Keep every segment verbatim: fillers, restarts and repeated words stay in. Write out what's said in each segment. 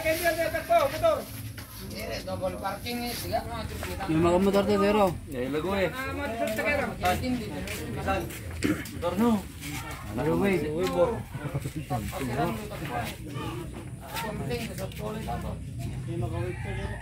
double parking ni siga na kita. Yung mga motor to zero. Ya lagu eh. Motor no. Ano way? Way bo. Penting sa pole dato. Yung makawit pa dito.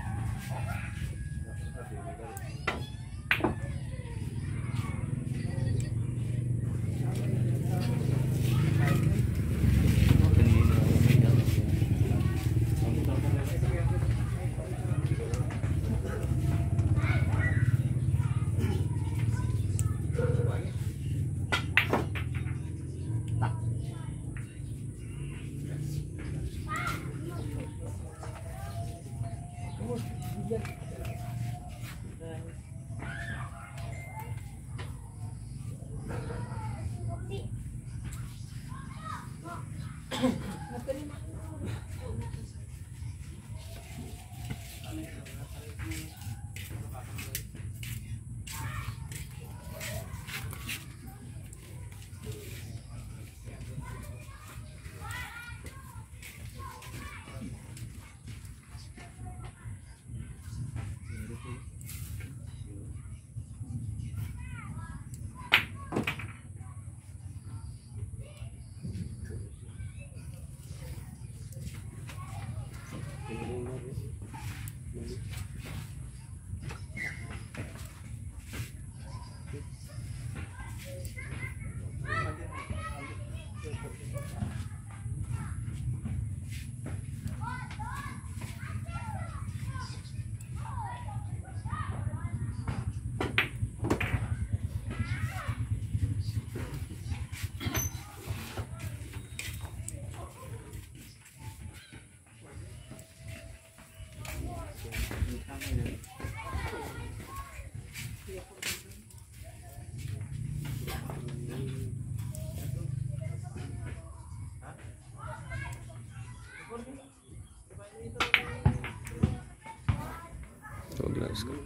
Let's go.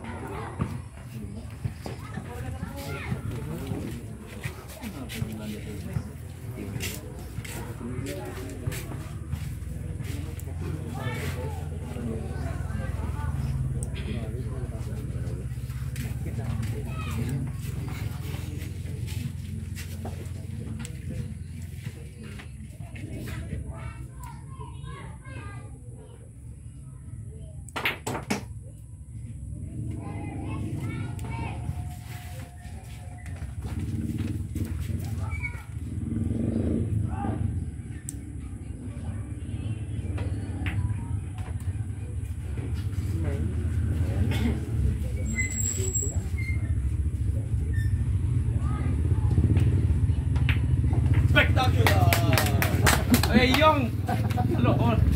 Hey Yong, halo.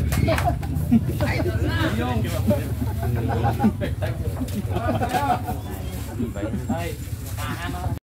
Yong. Baik. Hai.